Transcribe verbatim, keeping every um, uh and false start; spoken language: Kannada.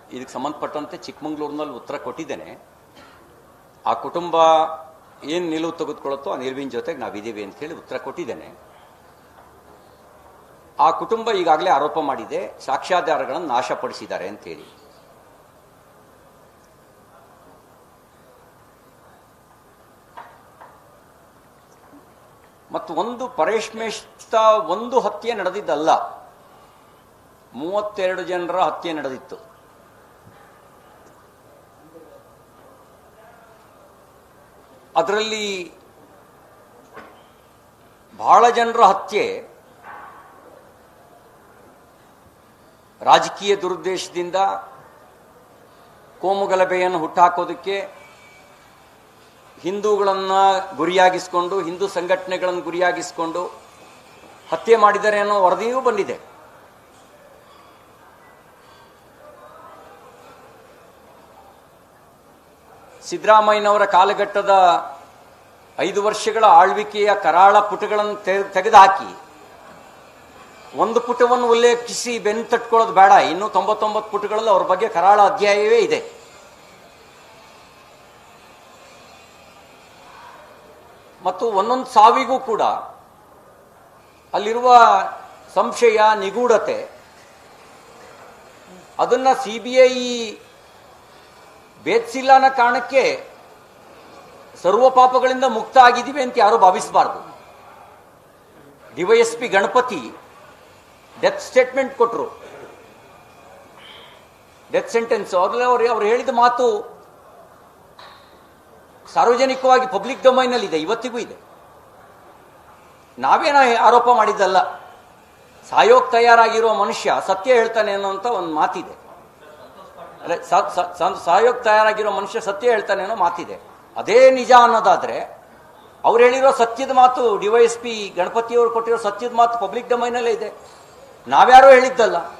ಇದಕ್ಕೆ ಸಂಬಂಧಪಟ್ಟಂತೆ ಚಿಕ್ಕಮಗಳೂರಿನಲ್ಲಿ ಉತ್ತರ ಕೊಟ್ಟಿದ್ದೇನೆ. ಆ ಕುಟುಂಬ ಏನು ನಿಲುವು ತೆಗೆದುಕೊಳ್ಳುತ್ತೋ ಆ ನಿಲುವಿನ ಜೊತೆಗೆ ನಾವಿದ್ದೀವಿ ಅಂತ ಹೇಳಿ ಉತ್ತರ ಕೊಟ್ಟಿದ್ದೇನೆ. ಆ ಕುಟುಂಬ ಈಗಾಗಲೇ ಆರೋಪ ಮಾಡಿದೆ ಸಾಕ್ಷ್ಯಾಧಾರಗಳನ್ನು ನಾಶಪಡಿಸಿದ್ದಾರೆ ಅಂತೇಳಿ. ಮತ್ತು ಒಂದು ಪರೇಶ್ ಮೇಸ್ತಾ ಒಂದು ಹತ್ಯೆ ನಡೆದಿದ್ದಲ್ಲ, ಮೂವತ್ತೆರಡು ಜನರ ಹತ್ಯೆ ನಡೆದಿತ್ತು. ಅದರಲ್ಲಿ ಬಹಳ ಜನರ ಹತ್ಯೆ ರಾಜಕೀಯ ದುರುದ್ದೇಶದಿಂದ ಕೋಮುಗಲಭೆಯನ್ನು ಹುಟ್ಟಾಕೋದಕ್ಕೆ ಹಿಂದೂಗಳನ್ನು ಗುರಿಯಾಗಿಸಿಕೊಂಡು ಹಿಂದೂ ಸಂಘಟನೆಗಳನ್ನು ಗುರಿಯಾಗಿಸಿಕೊಂಡು ಹತ್ಯೆ ಮಾಡಿದ್ದಾರೆ ಅನ್ನೋ ವರದಿಯೂ ಬಂದಿದೆ. ಸಿದ್ದರಾಮಯ್ಯನವರ ಕಾಲಘಟ್ಟದ ಐದು ವರ್ಷಗಳ ಆಳ್ವಿಕೆಯ ಕರಾಳ ಪುಟಗಳನ್ನು ತೆಗೆದುಹಾಕಿ ಒಂದು ಪುಟವನ್ನು ಉಲ್ಲೇಖಿಸಿ ಬೆನ್ನು ತಟ್ಕೊಳ್ಳೋದು ಬೇಡ. ಇನ್ನೂ ತೊಂಬತ್ತೊಂಬತ್ತು ಪುಟಗಳಲ್ಲಿ ಅವ್ರ ಬಗ್ಗೆ ಕರಾಳ ಅಧ್ಯಾಯವೇ ಇದೆ. ಮತ್ತು ಒಂದೊಂದು ಸಾವಿಗೂ ಕೂಡ ಅಲ್ಲಿರುವ ಸಂಶಯ, ನಿಗೂಢತೆ, ಅದನ್ನ ಸಿ ಬಿ ಐ ಭೇದಿಸಿಲ್ಲ ಅನ್ನೋ ಕಾರಣಕ್ಕೆ ಸರ್ವ ಪಾಪಗಳಿಂದ ಮುಕ್ತ ಆಗಿದ್ದೀವಿ ಅಂತ ಯಾರು ಭಾವಿಸಬಾರ್ದು. ಡಿವೈಎಸ್ಪಿ ಗಣಪತಿ ಡೆತ್ ಸ್ಟೇಟ್ಮೆಂಟ್ ಕೊಟ್ಟರು, ಡೆತ್ ಸೆಂಟೆನ್ಸ್. ಅವ್ರಲ್ಲಿ ಅವ್ರು ಅವ್ರು ಹೇಳಿದ ಮಾತು ಸಾರ್ವಜನಿಕವಾಗಿ ಪಬ್ಲಿಕ್ ಡೊಮೈನಲ್ಲಿ ಇದೆ, ಇವತ್ತಿಗೂ ಇದೆ. ನಾವೇನ ಆರೋಪ ಮಾಡಿದ್ದಲ್ಲ. ಸಾಯೋಕ್ ತಯಾರಾಗಿರೋ ಮನುಷ್ಯ ಸತ್ಯ ಹೇಳ್ತಾನೆ ಅನ್ನೋಂಥ ಒಂದು ಮಾತಿದೆ. ಅಲ್ಲ, ಸಾಯೋಕ್ ತಯಾರಾಗಿರೋ ಮನುಷ್ಯ ಸತ್ಯ ಹೇಳ್ತಾನೆ ಅನ್ನೋ ಮಾತಿದೆ. ಅದೇ ನಿಜ ಅನ್ನೋದಾದ್ರೆ ಅವ್ರು ಹೇಳಿರೋ ಸತ್ಯದ ಮಾತು, ಡಿವೈಎಸ್ಪಿ ಗಣಪತಿಯವರು ಕೊಟ್ಟಿರೋ ಸತ್ಯದ ಮಾತು ಪಬ್ಲಿಕ್ ಡೊಮೈನಲ್ಲೇ ಇದೆ, ನಾವ್ಯಾರೋ ಹೇಳಿದ್ದಲ್ಲ.